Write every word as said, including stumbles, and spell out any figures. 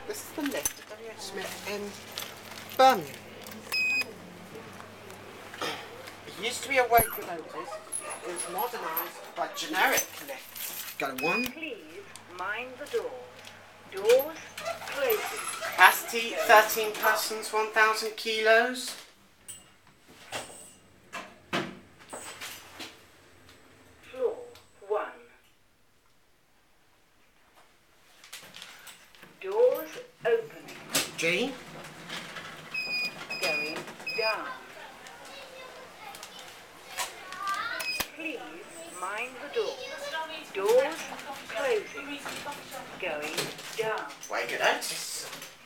This is the lift at W H Smith in Birmingham. It used to be a Wake Lotus. It was modernised by generic lifts. Go one. Please mind the doors. Doors closing. Capacity thirteen persons, one thousand kilos. Floor one. Doors opening. G. Going down. Please mind the doors. Doors closing. Going down. Wake Lotus.